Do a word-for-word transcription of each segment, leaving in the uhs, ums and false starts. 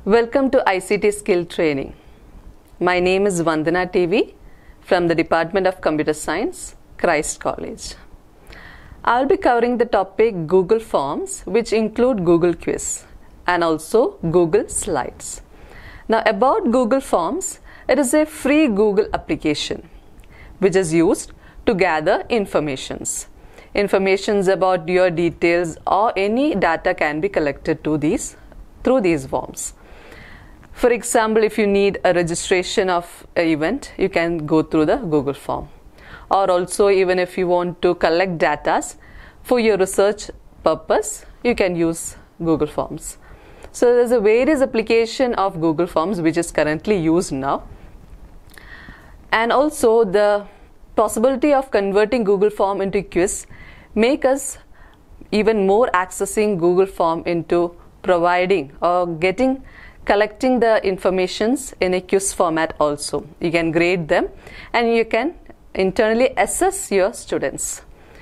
Welcome to I C T Skill Training. My name is Vandana T V from the Department of Computer Science, Christ College. I will be covering the topic Google Forms, which include Google Quiz and also Google Slides. Now about Google Forms, it is a free Google application which is used to gather informations. Informations about your details or any data can be collected to these through these forms. For example, if you need a registration of an event, you can go through the Google form. Or also, even if you want to collect data for your research purpose, you can use Google Forms. So there's a various application of Google Forms which is currently used now. And also the possibility of converting Google Form into quiz make us even more accessing Google Form into providing or getting collecting the informations in a quiz format also. You can grade them and you can internally assess your students.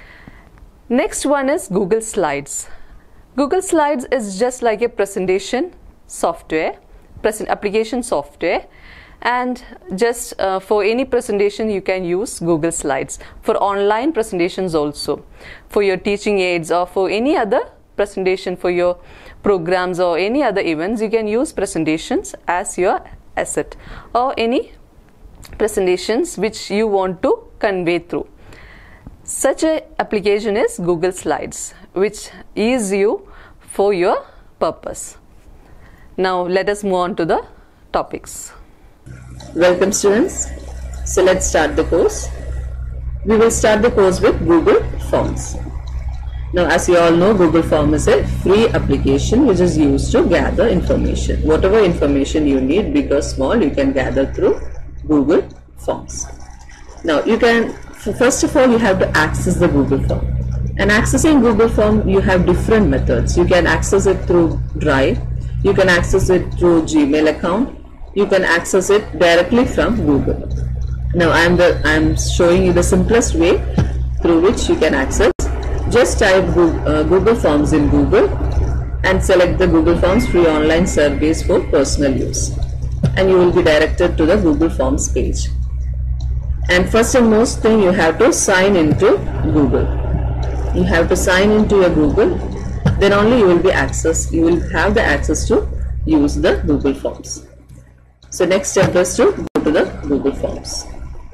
Next one is Google Slides. Google Slides is just like a presentation software, present application software, and just uh, for any presentation you can use Google Slides. For online presentations also, for your teaching aids or for any other presentation for your programs or any other events, you can use presentations as your asset or any presentations which you want to convey through. Such a application is Google Slides, which is you for your purpose. Now let us move on to the topics. Welcome students. So let's start the course. We will start the course with Google Forms. Now, as you all know, Google Form is a free application which is used to gather information. Whatever information you need, big or small, you can gather through Google Forms. Now, you can, first of all, you have to access the Google Form. And accessing Google Form, you have different methods. You can access it through Drive. You can access it through Gmail account. You can access it directly from Google. Now, I am the I am showing you the simplest way through which you can access. Just type Google, uh, Google Forms in Google and select the Google Forms free online surveys for personal use, and you will be directed to the Google Forms page. And first and most thing, you have to sign into Google. You have to sign into your Google, then only you will be access. You will have the access to use the Google Forms. So next step is to go to the Google Forms.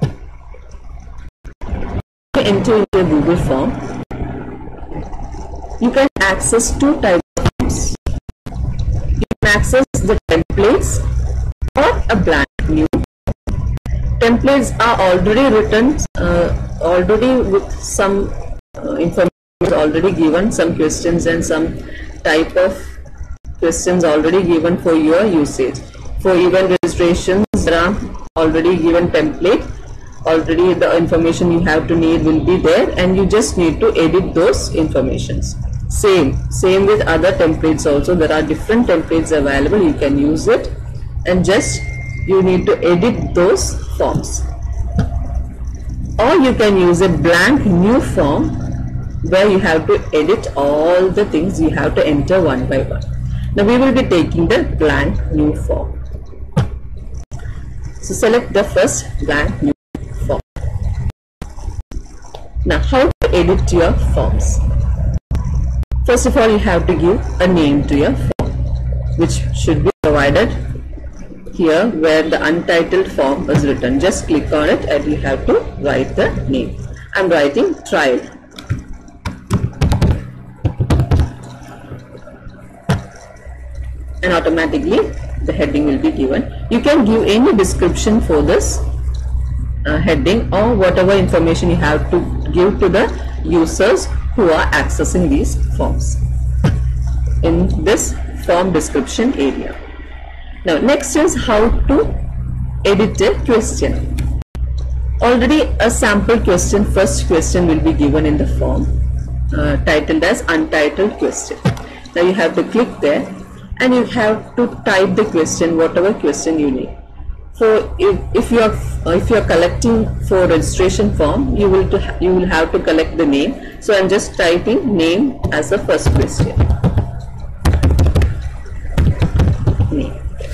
Enter into a Google Form. You can access two types of forms. You can access the templates or a blank new. Templates are already written, uh, already with some uh, information already given, some questions and some type of questions already given for your usage. For event registrations, there are already given template. Already the information you have to need will be there, and you just need to edit those informations. Same, same with other templates also. There are different templates available. You can use it, and just you need to edit those forms. Or you can use a blank new form where you have to edit all the things you have to enter one by one. Now we will be taking the blank new form. So select the first blank new form. Now how to edit your forms? First of all, you have to give a name to your form, which should be provided here where the untitled form is written. Just click on it and you have to write the name. I am writing trial. And automatically the heading will be given. You can give any description for this uh, heading or whatever information you have to give to the users who are accessing these forms in this form description area. Now next is how to edit a question. Already a sample question, first question will be given in the form uh, titled as untitled question. Now you have to click there and you have to type the question, whatever question you need. So if, if you are if you are collecting for registration form, you will to, you will have to collect the name. So I am just typing name as the first question. Name.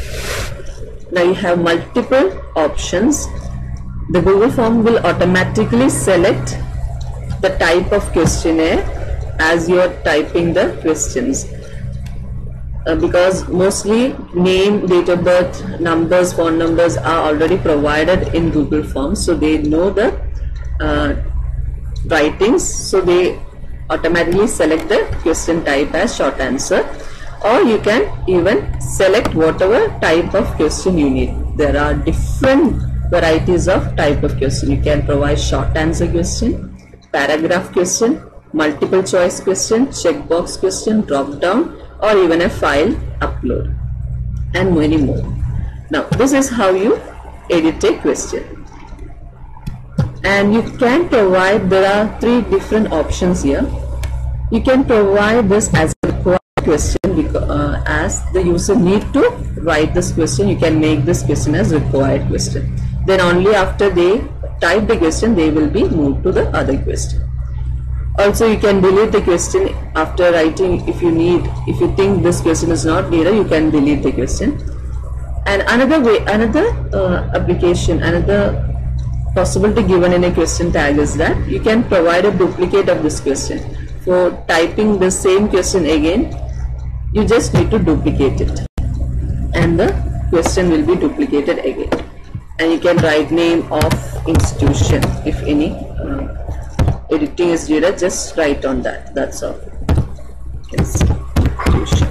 Now you have multiple options. The Google form will automatically select the type of questionnaire as you are typing the questions. Uh, because mostly name, date of birth, numbers, phone numbers are already provided in Google Forms, so they know the uh, writings, so they automatically select the question type as short answer. Or you can even select whatever type of question you need. There are different varieties of type of question. You can provide short answer question, paragraph question, multiple choice question, checkbox question, drop down, or even a file upload, and many more. Now this is how you edit a question. And you can provide, there are three different options here. You can provide this as a required question because, uh, as the user need to write this question, you can make this question as required question. Then only after they type the question, they will be moved to the other question. Also, you can delete the question after writing. If you need, if you think this question is not needed, you can delete the question. And another way, another uh, application, another possibility given in a question tag is that you can provide a duplicate of this question. For typing the same question again, you just need to duplicate it, and the question will be duplicated again. And you can write name of institution. If any uh, editing is needed, just write on that. That's all. Institution.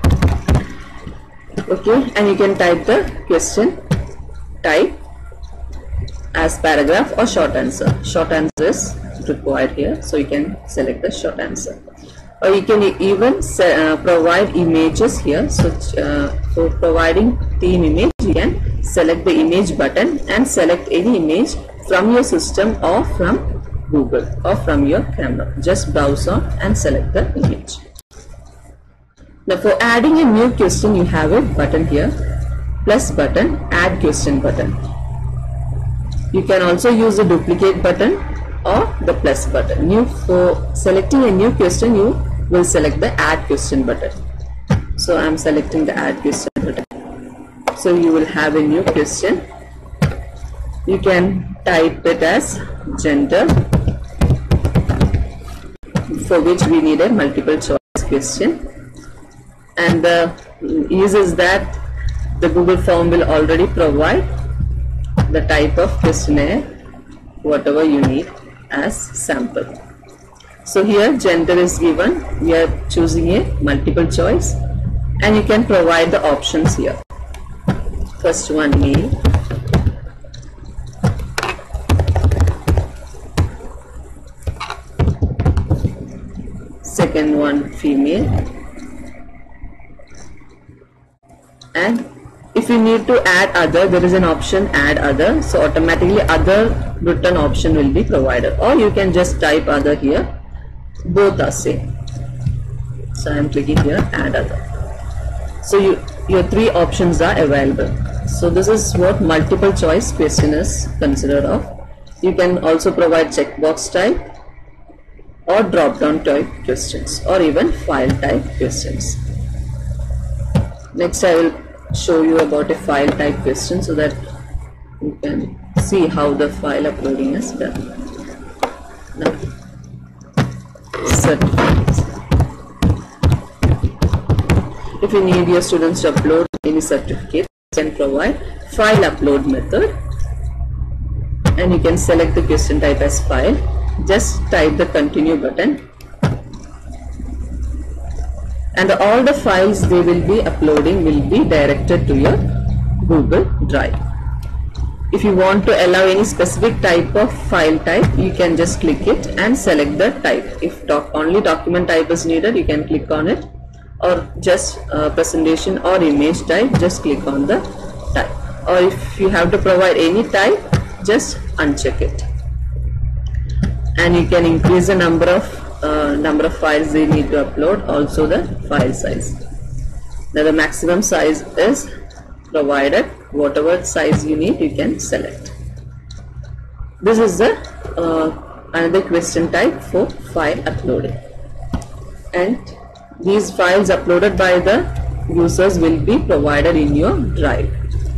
Okay, and you can type the question type as paragraph or short answer. Short answer is required here, so you can select the short answer. Or you can even uh, provide images here. So uh, for providing theme image, you can select the image button and select any image from your system or from Google or from your camera. Just browse on and select the image. Now for adding a new question, you have a button here, plus button, add question button. You can also use the duplicate button or the plus button. New, for selecting a new question, you will select the add question button. So I am selecting the add question button. So you will have a new question. You can type it as gender, for which we need a multiple choice question. And the ease is that the Google form will already provide the type of questionnaire, whatever you need as sample. So here gender is given, we are choosing a multiple choice, and you can provide the options here. First one male, second one female, and if you need to add other, there is an option add other, so automatically other written option will be provided, or you can just type other here. Both are same. So I am clicking here add other. So you, your three options are available. So this is what multiple choice question is considered of. You can also provide checkbox type or drop down type questions, or even file type questions. Next I will show you about a file type question so that you can see how the file uploading is done. Now, certificates. If you need your students to upload any certificate, you can provide file upload method, and you can select the question type as file. Just type the continue button, and all the files they will be uploading will be directed to your Google Drive. If you want to allow any specific type of file type, you can just click it and select the type. If doc only document type is needed, you can click on it, or just uh, presentation or image type, just click on the type. Or if you have to provide any type, just uncheck it. And you can increase the number of Uh, number of files they need to upload, also the file size. Now the maximum size is provided, whatever size you need you can select. This is the uh, another question type for file uploading, and these files uploaded by the users will be provided in your drive.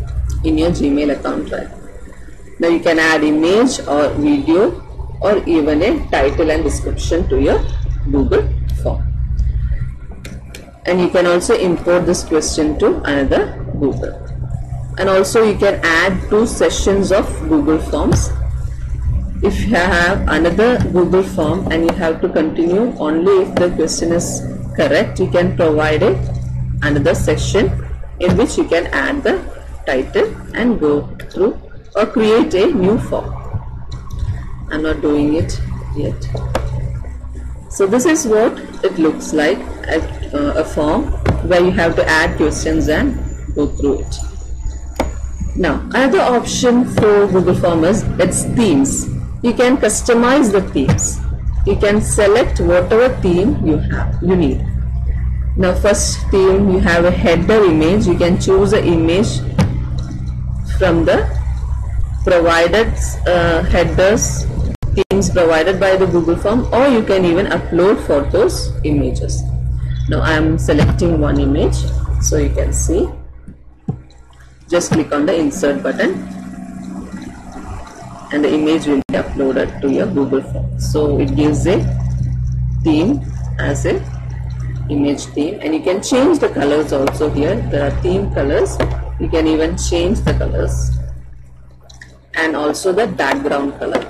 in your Gmail account drive. Now you can add image or video or even a title and description to your Google form. And you can also import this question to another Google. And also you can add two sessions of Google Forms. If you have another Google form and you have to continue only if the question is correct, you can provide a another section in which you can add the title and go through or create a new form. I'm not doing it yet. So this is what it looks like, a, uh, a form where you have to add questions and go through it. Now another option for Google Form is its themes. You can customize the themes. You can select whatever theme you have, you need. Now first theme, you have a header image. You can choose an image from the provided uh, headers themes provided by the Google Form, or you can even upload photos, images. Now I am selecting one image, so you can see. Just click on the insert button and the image will be uploaded to your Google Form. So it gives a theme as a image theme, and you can change the colors also. Here there are theme colors. You can even change the colors and also the background color.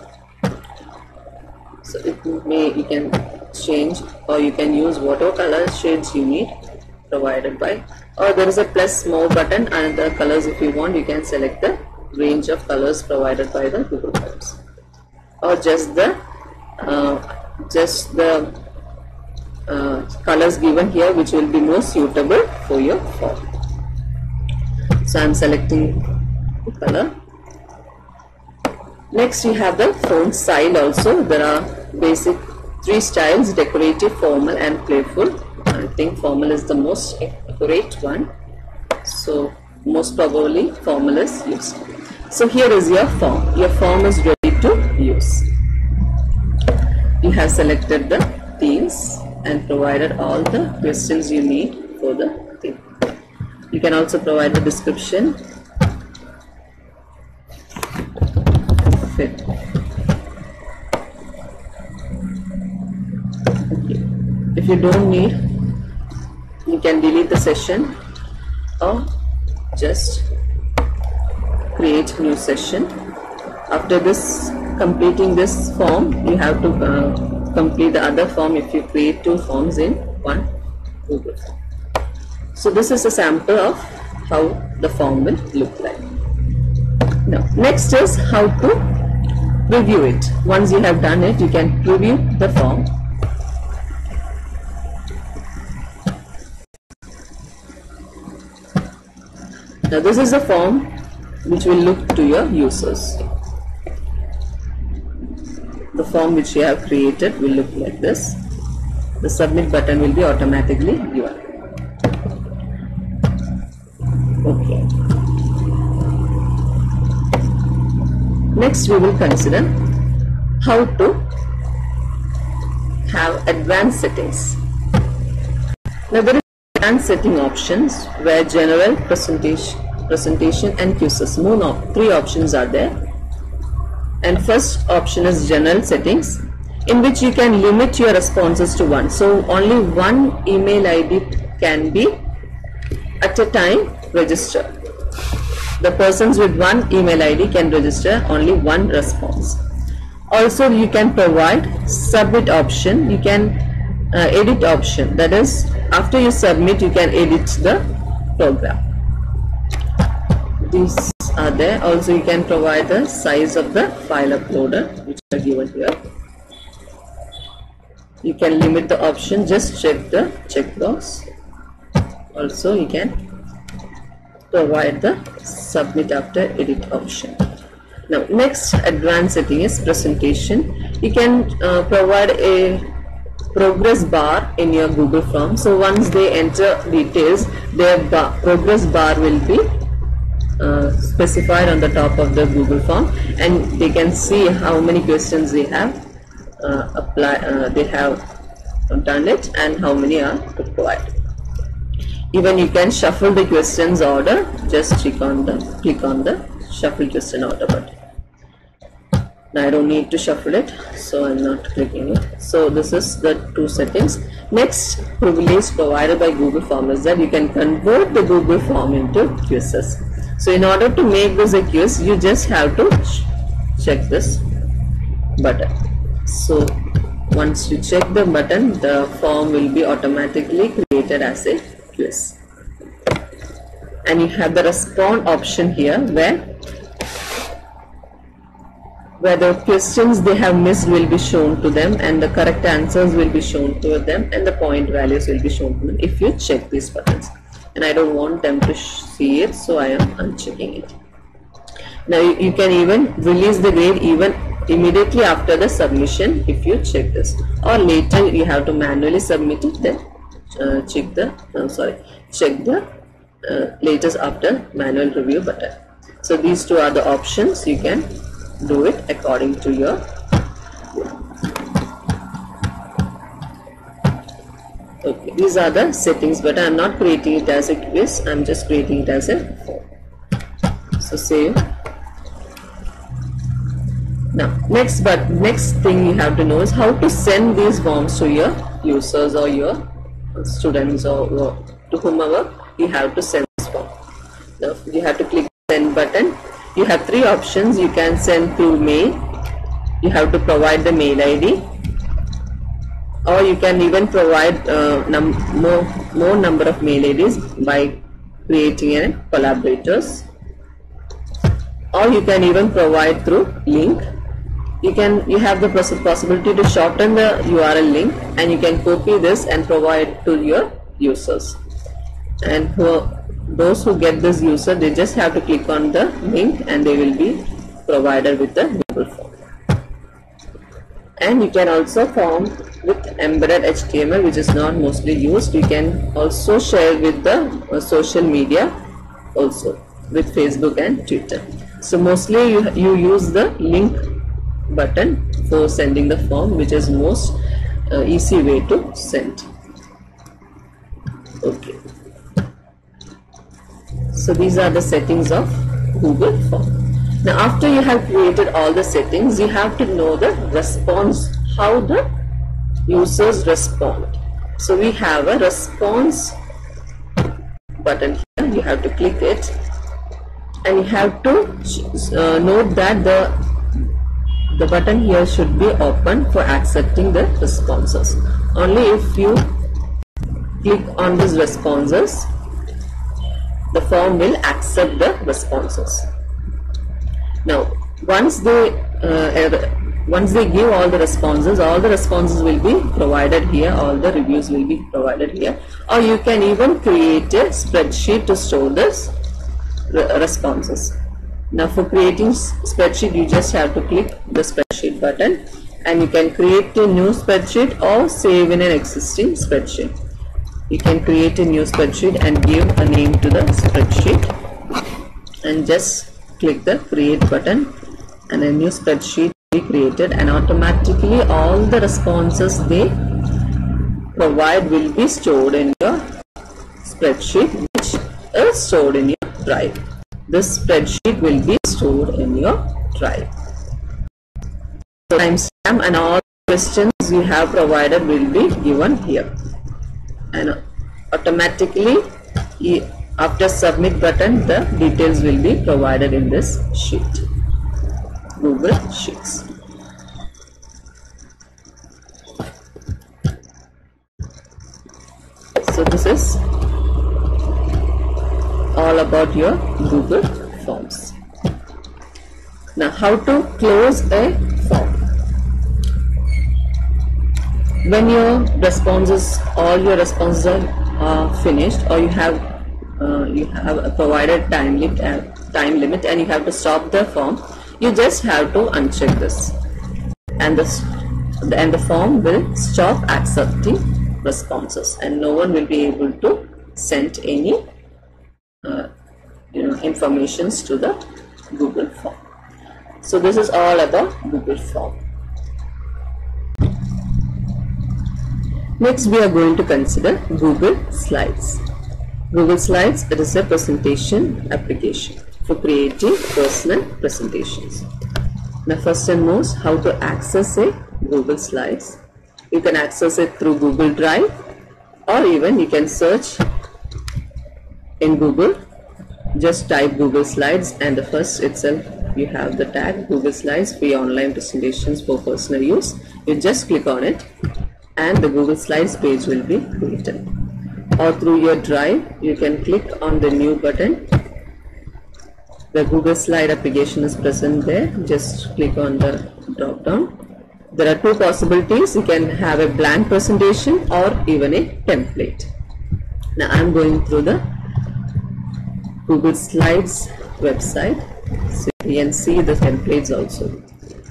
So it may you can change, or you can use whatever color shades you need provided by, or there is a plus more button and the colors. If you want, you can select the range of colors provided by the Google Forms, or just the uh, just the uh, colors given here which will be more suitable for your form. So I am selecting the color. Next you have the font style also. There are basic three styles: decorative, formal and playful. I think formal is the most accurate one, so most probably formal is used. So here is your form. Your form is ready to use. You have selected the themes and provided all the questions you need for the theme. You can also provide the description. Fit. Okay. If you don't need, you can delete the session or just create new session. After this, completing this form, you have to uh, complete the other form if you create two forms in one Google Form. So this is a sample of how the form will look like. Now next is how to review it. Once you have done it, you can preview the form. Now this is the form which will look to your users. The form which you have created will look like this. The submit button will be automatically given. Okay. Next we will consider how to have advanced settings. Now there is advanced setting options where general, presentation, presentation and quizzes. More no, three options are there. And first option is general settings, in which you can limit your responses to one. So only one email I D can be at a time register. The persons with one email I D can register only one response. Also you can provide submit option. You can uh, edit option, that is after you submit you can edit the program. These are there. Also you can provide the size of the file uploaded, which are given here. You can limit the option, just check the checkbox. Also you can provide the submit after edit option. Now next advanced setting is presentation. You can uh, provide a progress bar in your Google Form. So once they enter details, their bar, progress bar will be uh, specified on the top of the Google Form, and they can see how many questions they have uh, apply uh, they have done it and how many are required. Even you can shuffle the questions order. Just click on the click on the shuffle question order button. Now I don't need to shuffle it, so I'm not clicking it. So this is the two settings. Next privilege provided by Google Form is that you can convert the Google Form into quizzes. So in order to make this a quiz, you just have to check this button. So once you check the button, the form will be automatically created as a quiz. And you have the respond option here, where where the questions they have missed will be shown to them, and the correct answers will be shown to them, and the point values will be shown to them if you check these buttons. And I don't want them to see it, so I am unchecking it. Now you, you can even release the grade even immediately after the submission if you check this, or later you have to manually submit it, then uh, check the uh, sorry check the uh, latest after manual review button. So these two are the options. You can do it according to your okay. These are the settings, but I am not creating it as a quiz. I am just creating it as a form. So save. Now next but next thing you have to know is how to send these forms to your users or your students, or, or to whomever you have to send this form. Now you have to click the send button. You have three options. You can send through mail. You have to provide the mail I D, or you can even provide uh, num more more number of mail I Ds by creating a collaborators, or you can even provide through link. You can you have the possibility to shorten the U R L link, and you can copy this and provide to your users. And who those who get this user, they just have to click on the link and they will be provided with the Google form. And you can also form with embedded H T M L, which is not mostly used. You can also share with the uh, social media also, with Facebook and Twitter. So mostly you, you use the link button for sending the form, which is most uh, easy way to send. Okay. So these are the settings of Google Form. Now after you have created all the settings, you have to know the response, how the users respond. So we have a response button here. You have to click it, and you have to uh, note that the the button here should be open for accepting the responses. Only if you click on these responses, the form will accept the responses. Now once they uh, once they give all the responses, all the responses will be provided here, all the reviews will be provided here, or you can even create a spreadsheet to store this responses. Now for creating spreadsheet, you just have to click the spreadsheet button, and you can create a new spreadsheet or save in an existing spreadsheet. You can create a new spreadsheet and give a name to the spreadsheet, and just click the create button, and a new spreadsheet will be created, and automatically all the responses they provide will be stored in your spreadsheet, which is stored in your drive. This spreadsheet will be stored in your drive. So timestamp and all questions you have provided will be given here, and automatically after submit button the details will be provided in this sheet, Google Sheets. So this is all about your Google Forms. Now how to close a form. When your responses, all your responses are uh, finished, or you have uh, you have a provided time limit, uh, time limit, and you have to stop the form, you just have to uncheck this, and this and the form will stop accepting responses, and no one will be able to send any uh, you know informations to the Google form. So this is all about Google Form. Next we are going to consider Google Slides. Google Slides, it is a presentation application for creating personal presentations. Now first and most, how to access a Google Slides. You can access it through Google Drive, or even you can search in Google. Just type Google Slides and the first itself you have the tag Google Slides free online presentations for personal use. You just click on it and the Google Slides page will be created. Or through your Drive, you can click on the new button. The Google Slide application is present there. Just click on the drop down. There are two possibilities. You can have a blank presentation or even a template. Now I am going through the Google Slides website, so you can see the templates also.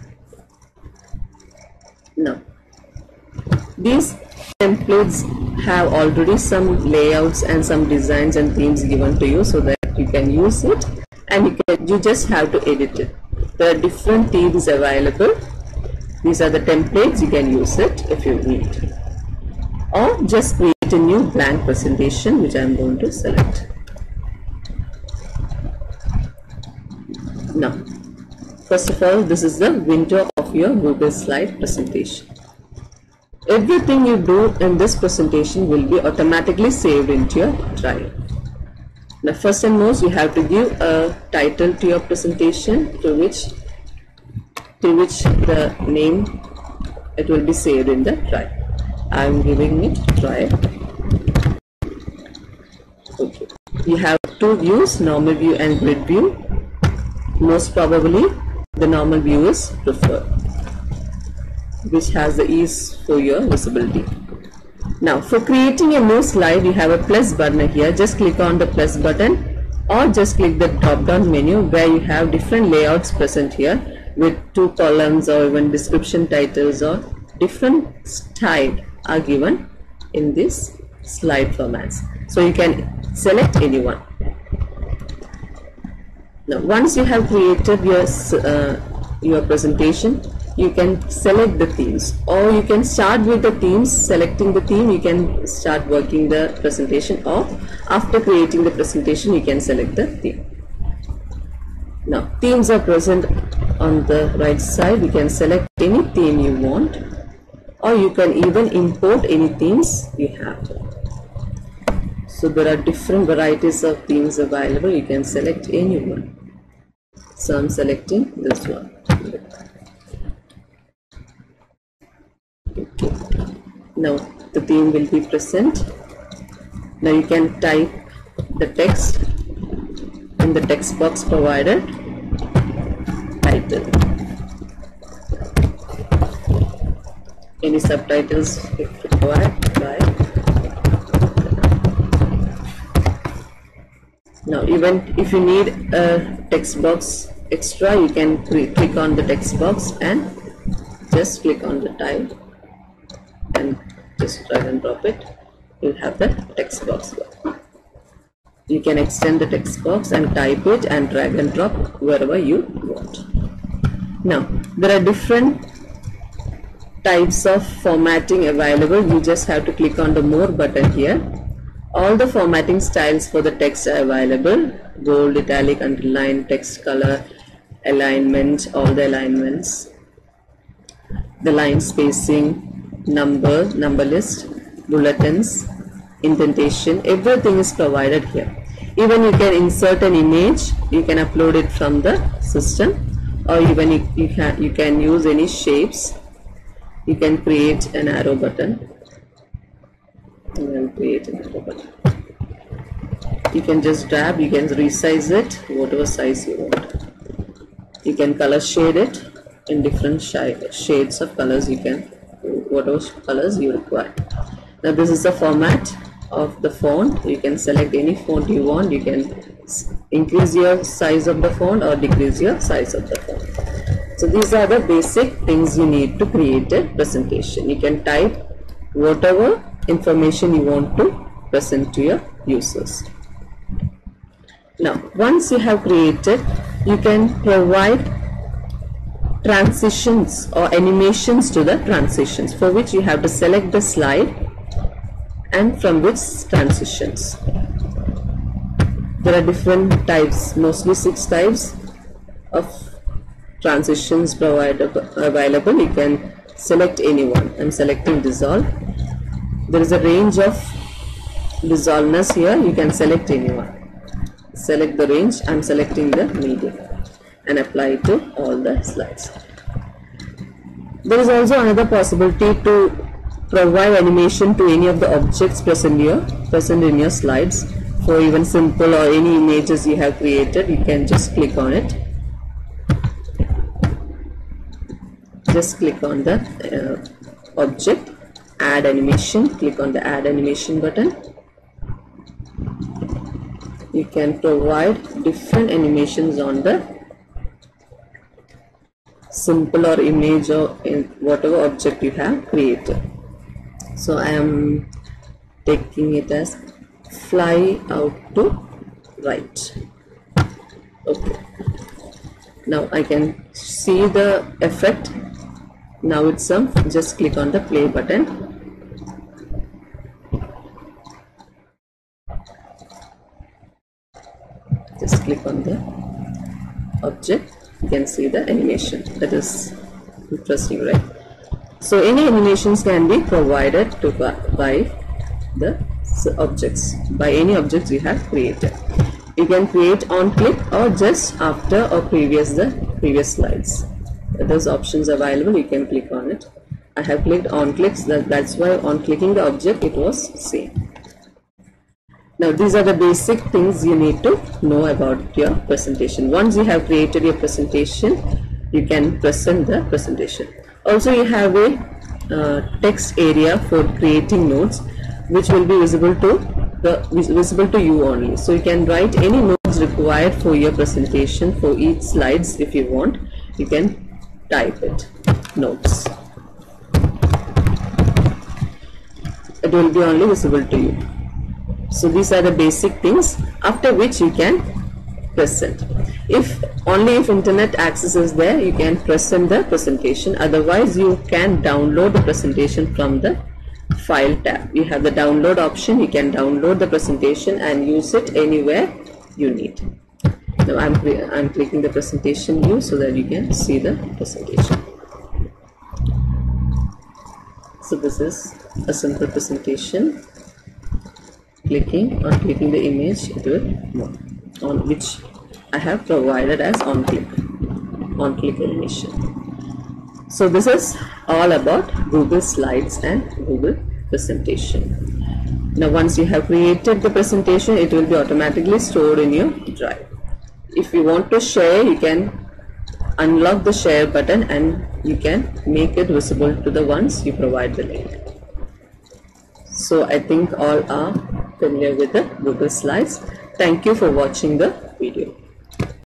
Now these templates have already some layouts and some designs and themes given to you, so that you can use it and you can you just have to edit it. There are different themes available. These are the templates. You can use it if you need, or just create a new blank presentation, which I am going to select. Now first of all, this is the window of your Google Slide presentation. Everything you do in this presentation will be automatically saved into your Drive. Now first and most, you have to give a title to your presentation, to which to which the name it will be saved in the Drive. I am giving it Drive. Okay. You have two views, normal view and grid view. Most probably the normal view is preferred, which has the ease for your visibility. Now for creating a new slide, you have a plus button here. Just click on the plus button or just click the drop down menu where you have different layouts present here with two columns or even description titles or different style are given in this slide formats. So you can select any one. Now once you have created your uh, your presentation, you can select the themes, or you can start with the themes. Selecting the theme, you can start working the presentation, or after creating the presentation you can select the theme. Now themes are present on the right side. You can select any theme you want, or you can even import any themes you have. So there are different varieties of themes available. You can select any one. So I am selecting this one. Okay. Now the theme will be present. Now you can type the text in the text box provided. Title. Any subtitles if required. Try. Now even if you need a text box extra, you can click on the text box and just click on the tile and just drag and drop it. You'll have the text box. You can extend the text box and type it and drag and drop wherever you want. Now there are different types of formatting available. You just have to click on the more button here. All the formatting styles for the text are available: bold, italic, underline, text color, alignment, all the alignments, the line spacing, number, number list, bulletins, indentation, everything is provided here. Even you can insert an image, you can upload it from the system, or even you, you can you can use any shapes. You can create an arrow button. And then create an arrow button. You can just grab, you can resize it whatever size you want. You can color shade it in different shades of colors. You can whatever colors you require. Now this is the format of the font. You can select any font you want. You can increase your size of the font or decrease your size of the font. So these are the basic things you need to create a presentation. You can type whatever information you want to present to your users. Now once you have created, you can provide transitions or animations to the transitions, for which you have to select the slide and from which transitions. there are different types, mostly six types of transitions provided available. You can select any one. I'm selecting dissolve. There is a range of dissolveness here. You can select any one. Select the range. I'm selecting the medium and apply it to all the slides. There is also another possibility to provide animation to any of the objects present here, present in your slides. For even simple or any images you have created, you can just click on it. Just click on the uh, object, add animation, click on the add animation button. You can provide different animations on the simple or image or in whatever object you have created. So I am taking it as fly out to right. Okay. Now I can see the effect. Now it's um, just click on the play button. Just click on the object. You can see the animation. That is interesting, right? So any animations can be provided to by the objects, by any objects you have created. You can create on click or just after or previous the previous slides. Those options available. You can click on it. I have clicked on clicks. That, that's why on clicking the object it was same. Now these are the basic things you need to know about your presentation. Once you have created your presentation, you can present the presentation. Also you have a uh, text area for creating notes, which will be visible to the visible to you only. So you can write any notes required for your presentation for each slides. If you want, you can type it, notes. It will be only visible to you. So these are the basic things, after which you can present. If only if internet access is there, you can present the presentation. Otherwise you can download the presentation from the file tab. You have the download option. You can download the presentation and use it anywhere you need. Now I'm, I'm clicking the presentation view so that you can see the presentation. So this is a simple presentation. Clicking on clicking the image, it will move, on which I have provided as on click, on click animation. So this is all about Google Slides and Google Presentation. Now once you have created the presentation, it will be automatically stored in your drive. If you want to share, you can unlock the share button and you can make it visible to the ones you provide the link. So I think all are familiar with the Google Slides. Thank you for watching the video.